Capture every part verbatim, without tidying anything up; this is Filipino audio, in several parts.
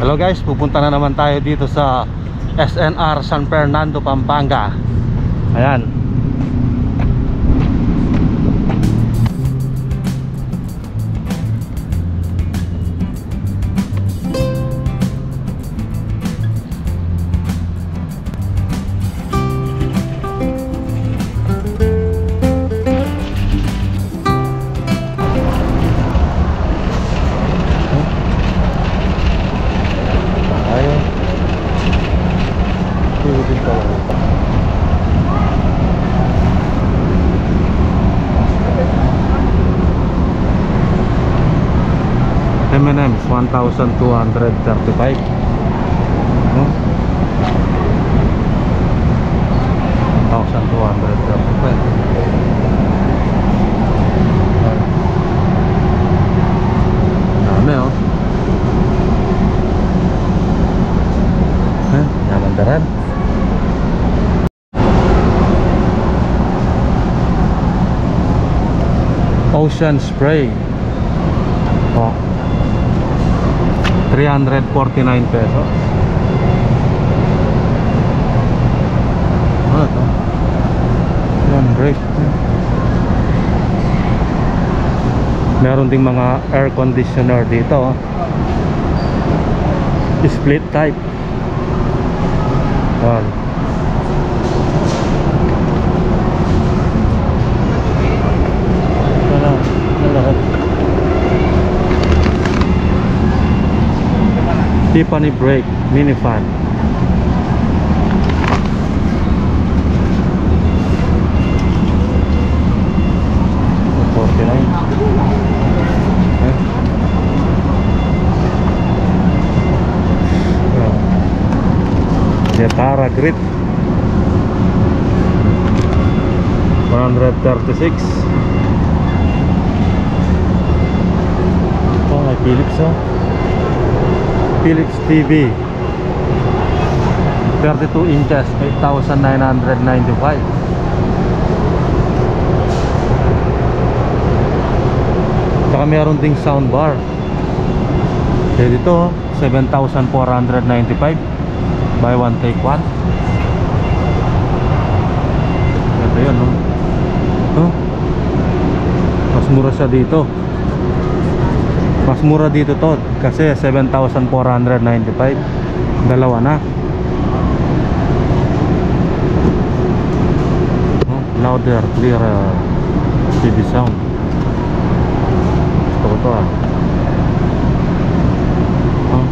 Hello guys, pupunta na naman tayo dito sa S N R San Fernando, Pampanga. Ayan. M and M's one thousand two hundred thirty-five. No? one thousand two hundred thirty-five. Dami oh. Eh, nyaman daran. Ocean Spray. Oh. three hundred forty-nine pesos. Ano to? Yan, great. Meron ding mga air conditioner dito. Split type. Yan. Ano? Ano lahat? Tiffany brake mini fan. forty-nine. Okay. Jetara Grit one thirty-six. Oh, may Philips oh. Philips T V thirty-two inches, eight thousand nine hundred ninety-five. Saka meron ding soundbar. Kaya dito seven thousand four hundred ninety-five. Buy one take one. Ganda yun no? Huh? Mas mura siya dito. Mas mura dito to kasi seven thousand four hundred ninety-five. Dalawa na. Oh, louder, clearer T V sound. Gusto ko to ah. Oh.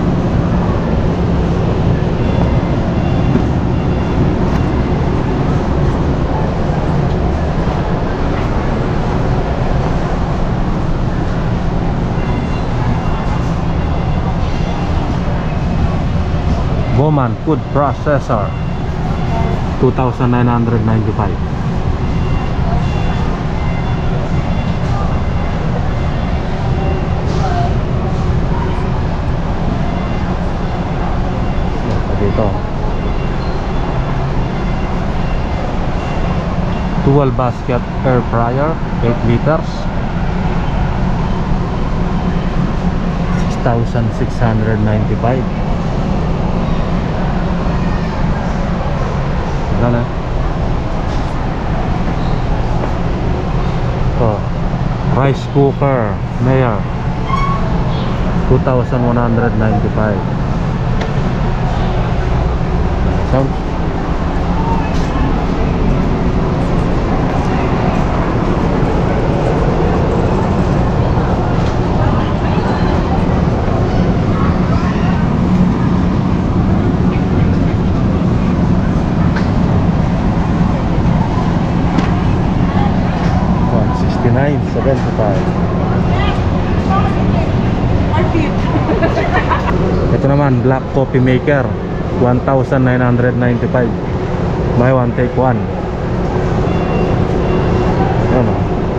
Bowman food processor two thousand nine hundred ninety-five. Dito dual basket air fryer eight liters six thousand six hundred ninety-five. Ano? Oh, rice cooker Mayer two thousand one hundred ninety-five. Sound. nine seventy-five. Ito naman black coffee maker one thousand nine hundred ninety-five. Buy one take one. Ano?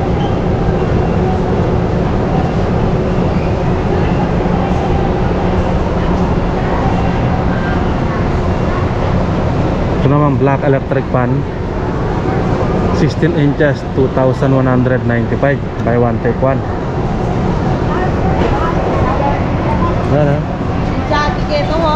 Ito naman black electric pan sixteen inches two thousand one hundred ninety-five. Buy one take one. Ano? Ito mo.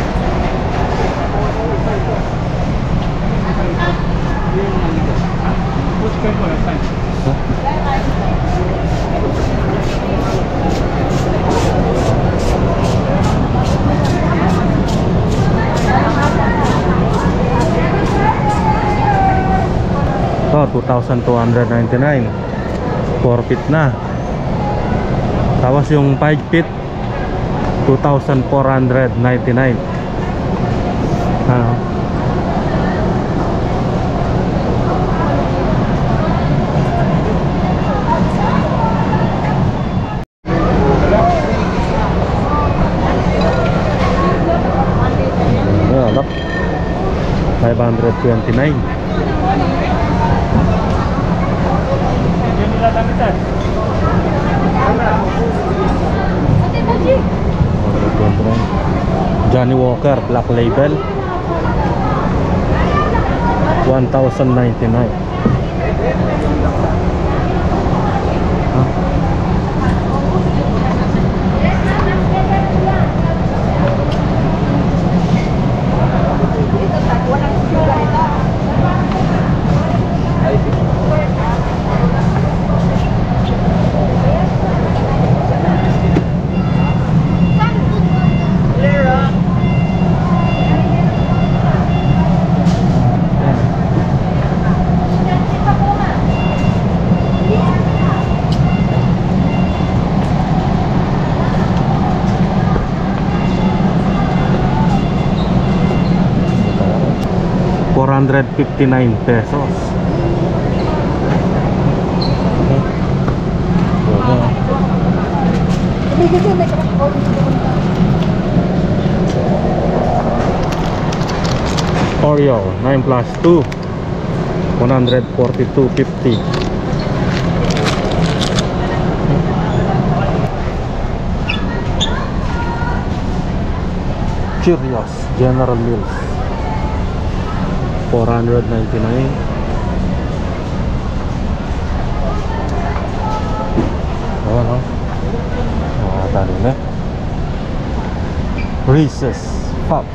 Ito, two thousand two hundred ninety-nine. four feet na. Tapos yung five feet, two thousand four hundred ninety-nine. Ah. Ayan, five hundred twenty-nine. Johnny Walker Black Label one thousand ninety-nine. Huh? four hundred fifty-nine pesos. Oreo nine plus two, one hundred forty-two fifty. Cheerios General Mills four hundred ninety-nine. Oh no. Ah, tadi na. Reese's Pop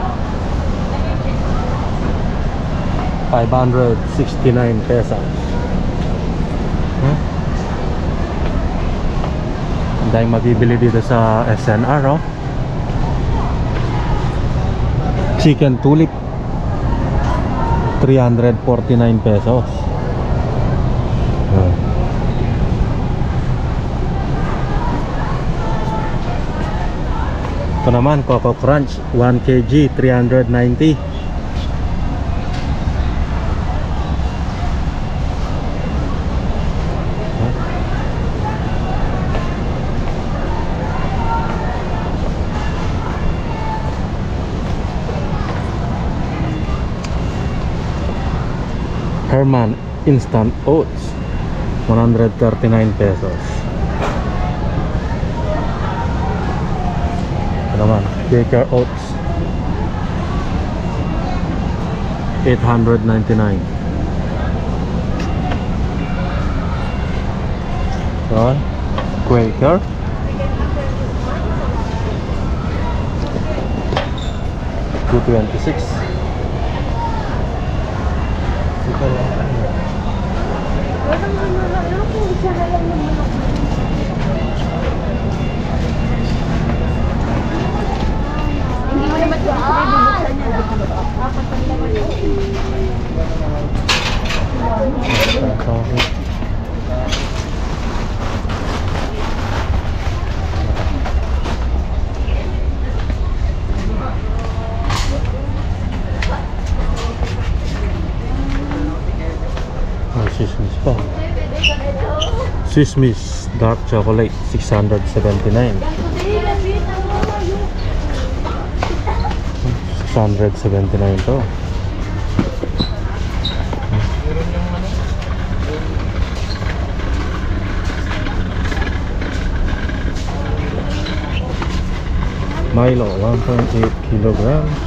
five hundred sixty-nine pesos. Hmm? Ang daming mabibili dito sa S N R, oh. Chicken tulip three hundred forty-nine pesos. Hmm. Ito naman Coco Crunch one kilogram three hundred ninety. Herman Instant Oats one hundred thirty-nine pesos. Ito naman Quaker Oats eight hundred ninety-nine. Ito Quaker two twenty-six. Hindi mo naman bubuksan niya. Sismi's pa. Sismi's dark chocolate six hundred seventy-nine. six hundred seventy-nine to. Milo one point eight kilograms.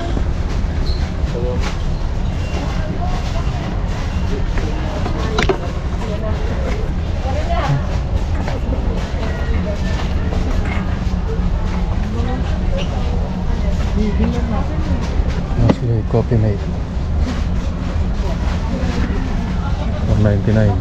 Coffee Mate four ninety-nine.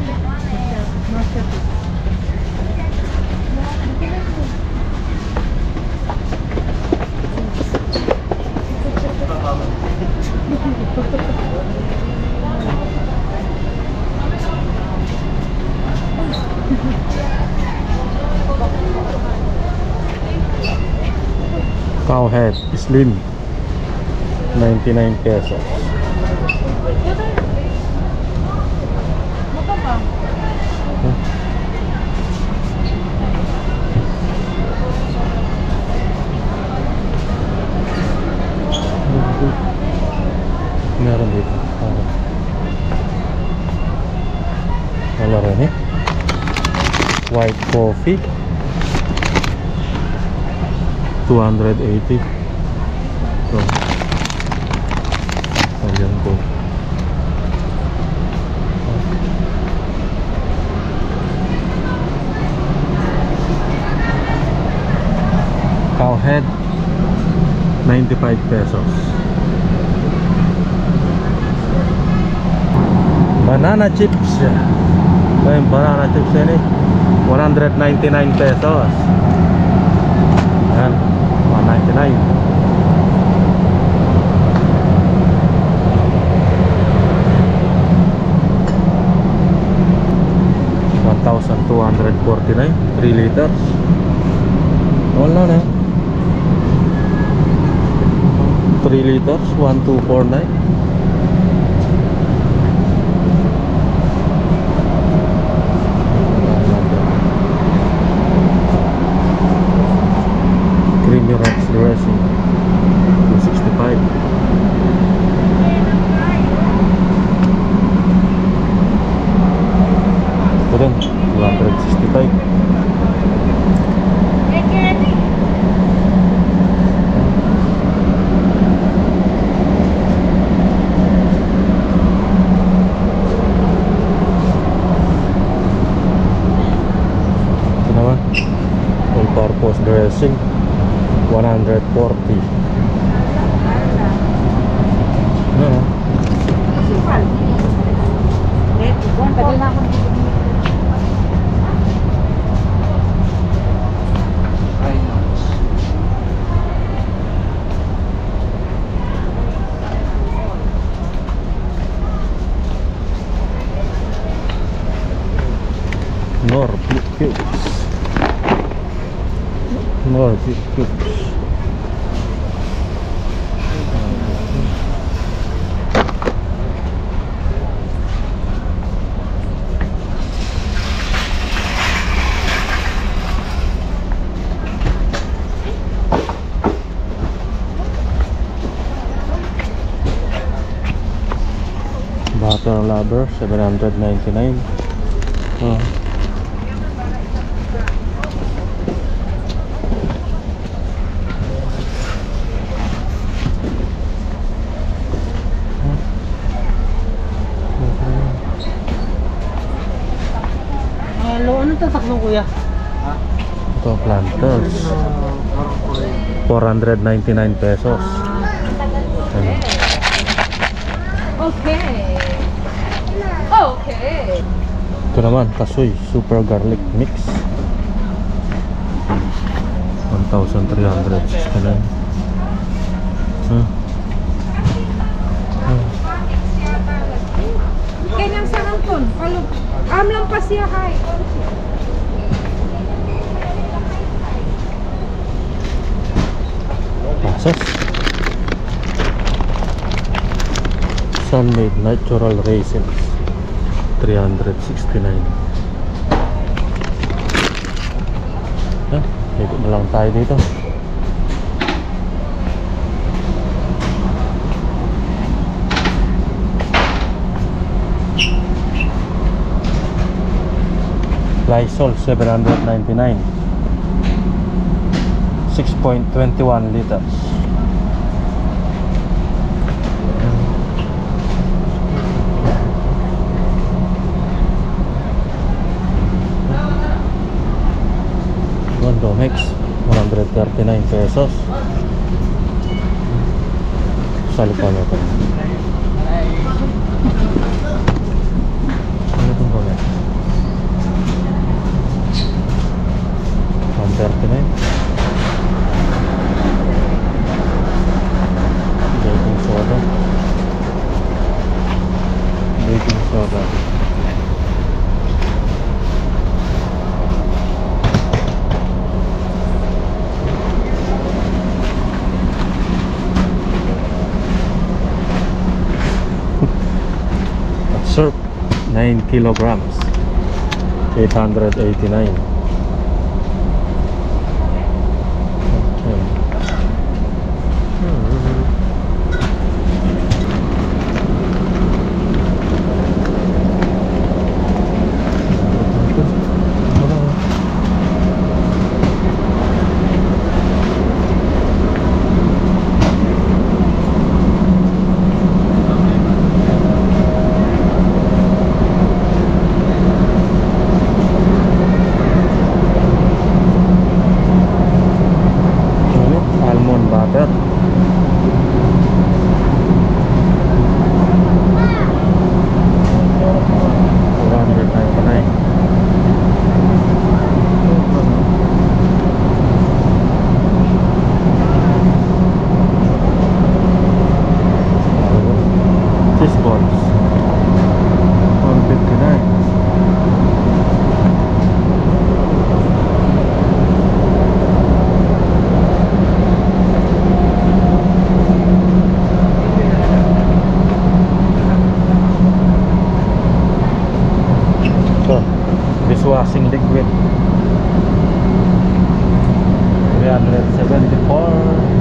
Cowhead Slim ninety-nine pesos. Meron dito. Wala rin eh. White coffee two eighty. So, ayan po. Cowhead ninety-five pesos. Banana chips. Ito yung banana chips yan eh, one ninety-nine pesos. Yan, one ninety-nine. one thousand two hundred forty-nine, three liters. Wala na, three liters, one two four nine. Creamy rice dressing two sixty-five. Ito din two sixty-five. Ito naman all purpose dressing one forty. Ano? Nor Blue Cubes. Nor Blue Cubes. Butter Lover seven ninety-nine. Oh. Hello, ano tatak mo kuya? Ito planters four ninety-nine pesos. Ano? Okay. Okay. Ito naman kasoy super garlic mix one thousand three hundred sixty-nine. Huh? Huh? Kanyang sarang kon. Kalau am lang pa siya hay. Pasas. Sun-made natural raisins three sixty-nine. Yan, ikot na lang tayo dito. Lysol seven ninety-nine, six point two one liters. Domex one thirty-nine pesos. California to. Ano itong bagay? one thirty-nine. Baking soda. Baking soda. Surf nine kilograms, eight hundred eighty-nine. Okay. Almond butter. four hundred ninety-nine. Cheese balls. one fifty-nine. Dishwashing liquid three hundred seventy-four.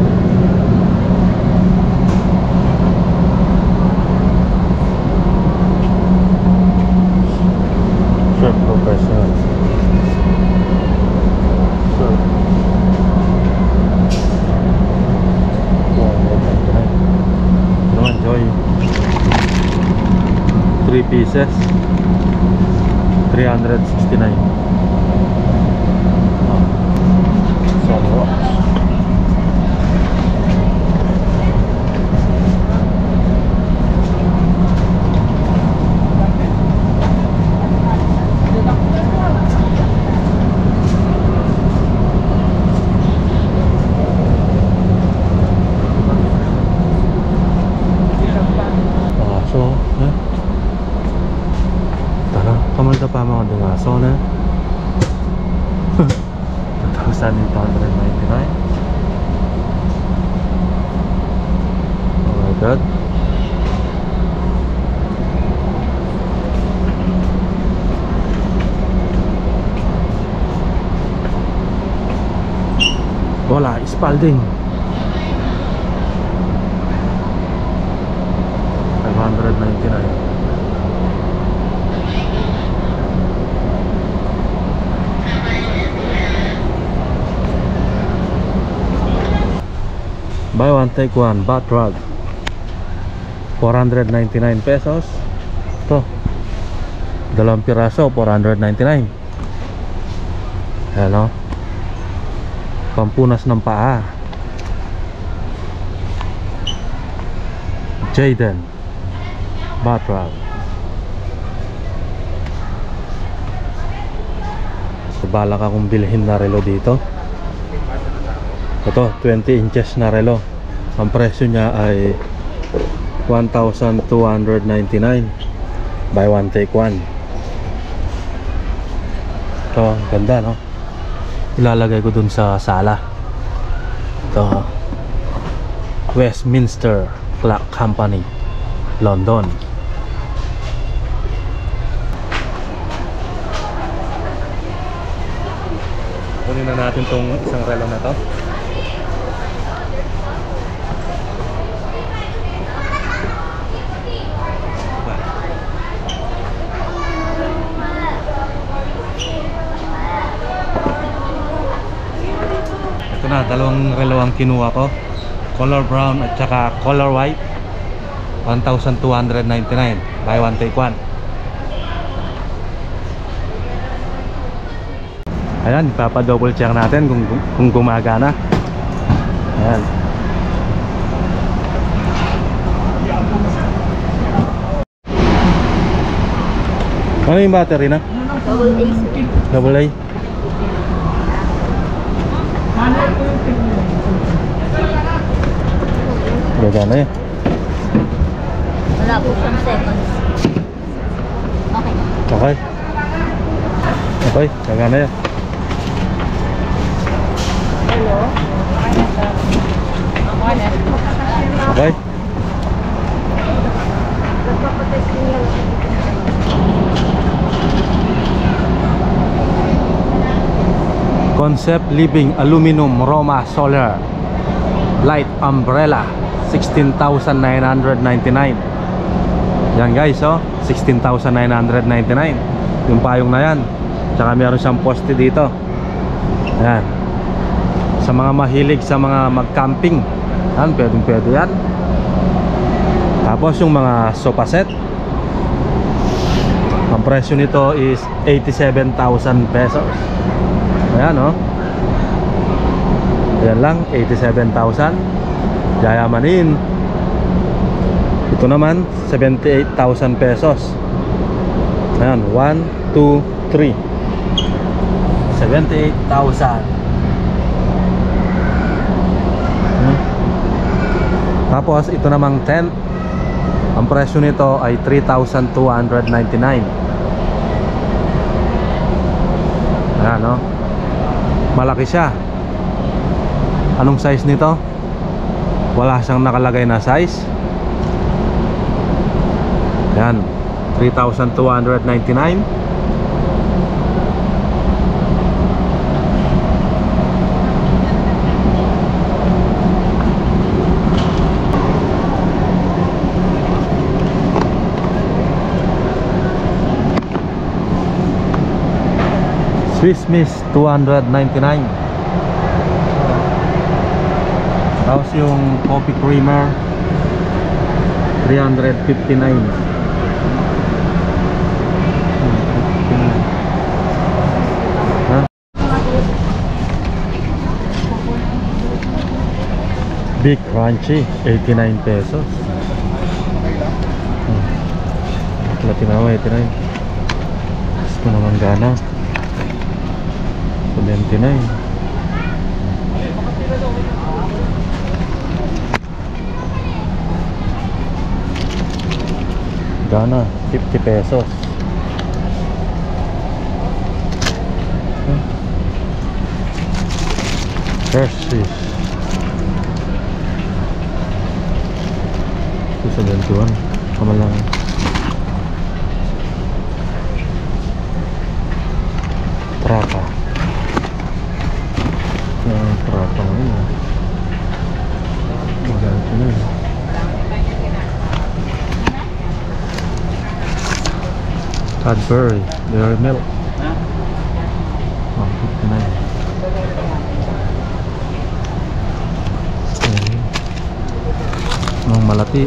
Surf professional. Surf one ninety-nine. No, enjoy. Three pieces three hundred sixty-nine. Oh. Sunrocks. Ah, so, eh? Kamalda pa mga dungaso na two thousand eight hundred ninety-nine. Oh my god. Wala, Spalding five hundred ninety-nine. Buy one take one bath rug four hundred ninety-nine pesos. Ito dalawang piraso four hundred ninety-nine. Ayan o, pampunas ng paa. Jaden bath rug. So, balak akong bilhin na relo dito. Ito twenty inches na relo. Ang presyo niya ay one thousand two hundred ninety-nine. Buy one take one. Ito ganda, no? Ilalagay ko dun sa sala. Ito Westminster Clock Company, London. Kunin na natin tong isang relo na to. Ito na, dalawang relo ang kinuha ko. Color brown at saka color white. one thousand two hundred ninety-nine. Buy one take one. Ayan, ipapa-double check natin kung, kung gumagana. Ayan. Ano yung battery na? Double A, sir. Double A? Gagana eh. Wala po siyang seconds. Okay. Okay. Okay, gagana yan. Hello? Okay. Concept Living Aluminum Roma Solar Light Umbrella sixteen thousand nine hundred ninety-nine. Yan guys, oh, sixteen thousand nine hundred ninety-nine. Yung payong na yan. Tsaka meron siyang poste dito. Yan. Sa mga mahilig sa mga mag-camping, yan, pwedeng pwede yan. Tapos yung mga sofa set, ang presyo nito is eighty-seven thousand pesos. Ayan, oh. Ayan lang, eighty-seven thousand. Yayamanin. Ito naman, seventy-eight thousand pesos. Ayan, one, two, three. seventy-eight thousand. Hmm. Tapos, ito namang tent. Ang presyo nito ay three thousand two hundred ninety-nine. Ayan, no? Malaki siya. Anong size nito? Wala siyang nakalagay na size. Ayan, three thousand two hundred ninety-nine. Swiss Miss two hundred ninety-nine. Tapos yung coffee creamer three hundred fifty-nine. Huh? Big Crunchy eighty-nine pesos. Hmm. Latinawa eighty-nine. Ito naman gana seventy-nine. Gana fifty pesos. Hershey's two seventy-one. Kamal lang. Trapa. Yang trapa ini. Modal ini. Cadbury Dairy Milk one fifty-nine. Ang malati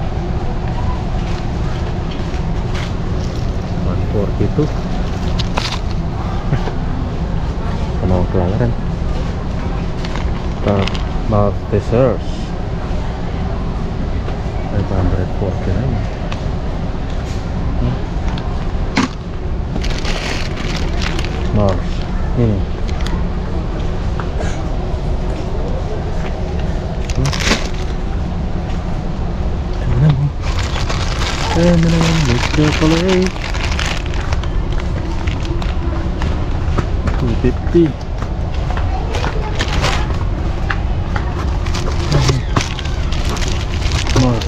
one forty-two. Panawag kelahiran Maltesers five forty-nine. Mars ini. Mana mo? Eh, mana mo? Chocolate. two fifty. Mars.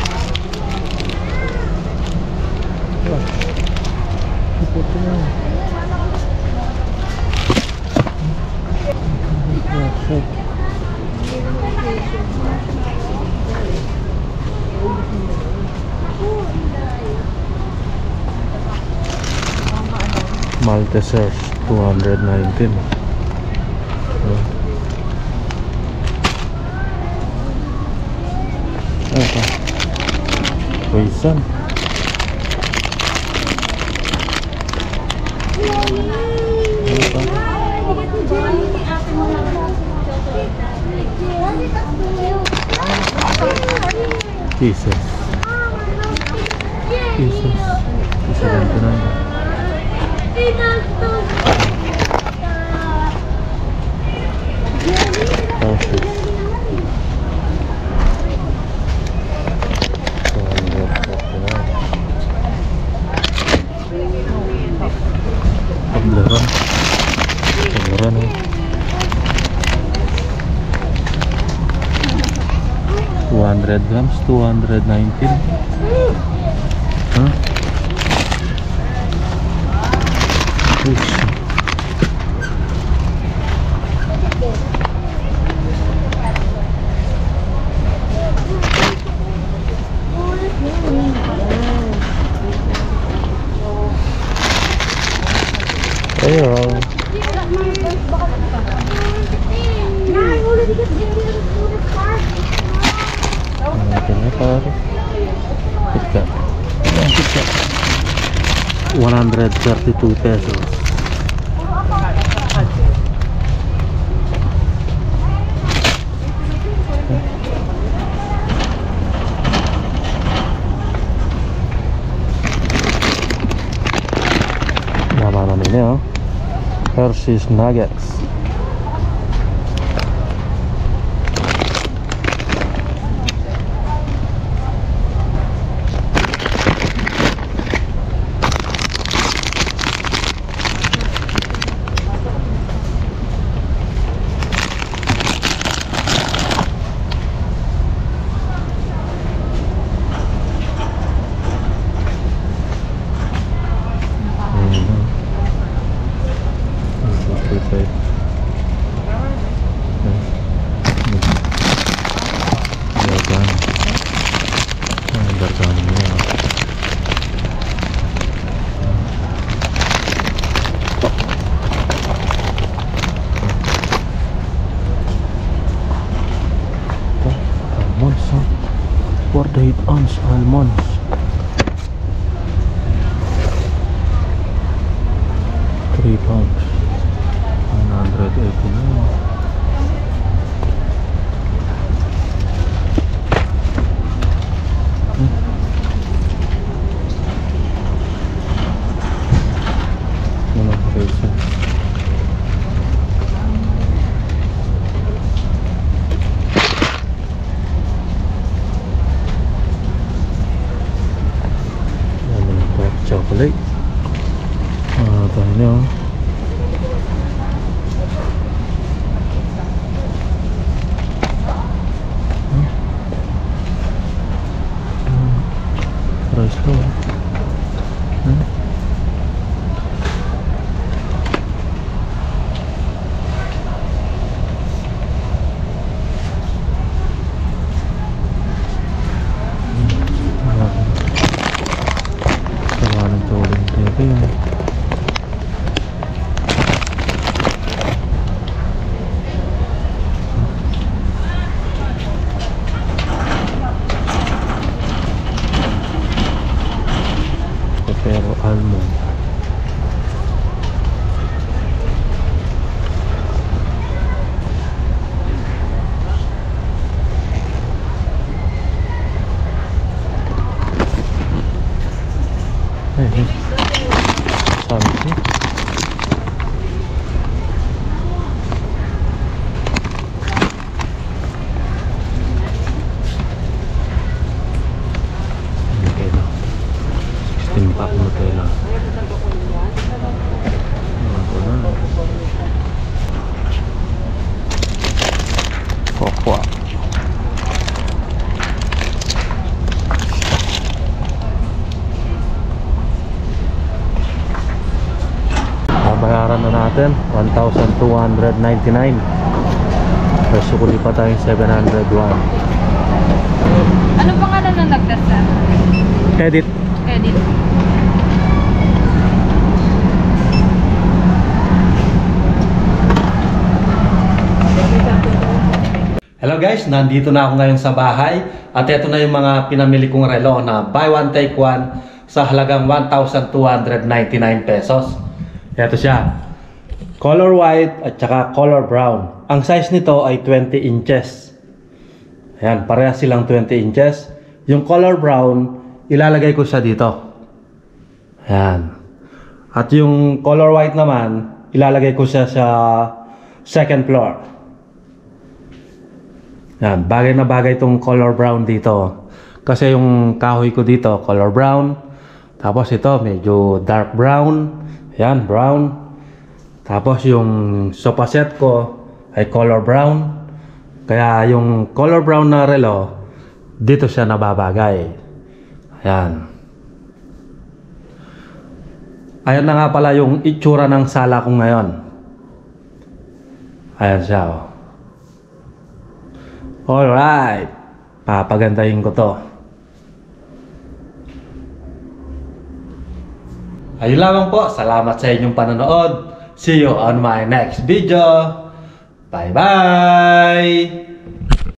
Maltesers two hundred nineteen. Apa? Poison. Apa? Jesus. Jesus. seventy-nine. Pembelaran, pembelaran nih. two hundred grams, two nineteen. Hah? Ush. Ayo. Ini par tiga, tiga, one hundred thirty-two pesos. Nama namanya Hershey's Nuggets. Eight ounce almonds. Three pounds. One hundred eighty-nine. Mana harusnya? Chocolate. Ah, ini oh. Hmm. Hmm. Rice roll. Hmm. Pero almond. Eh, something. Timpak Nutella. Ako na. Cocoa. Babayaran na natin one thousand two hundred ninety-nine. Presyo ko pa tayong seven hundred one. Ano pangalan ng nagdasa? Edit. Edit. Hello guys, nandito na ako ngayon sa bahay at ito na yung mga pinamili kong relo na buy one take one sa halagang one thousand two hundred ninety-nine pesos. Ito siya, color white at saka color brown. Ang size nito ay twenty inches. Ayan, parehas silang twenty inches. Yung color brown, ilalagay ko siya dito. Ayan. At yung color white naman, ilalagay ko siya sa second floor. Yan, bagay na bagay itong color brown dito. Kasi yung kahoy ko dito, color brown. Tapos ito, medyo dark brown. Yan, brown. Tapos yung sofa set ko ay color brown. Kaya yung color brown na relo, dito siya nababagay. Ayan. Ayan na nga pala yung itsura ng sala ko ngayon. Ayan siya, oh. Alright. Papagandahin ko to. Ayun lamang po. Salamat sa inyong panonood. See you on my next video. Bye-bye!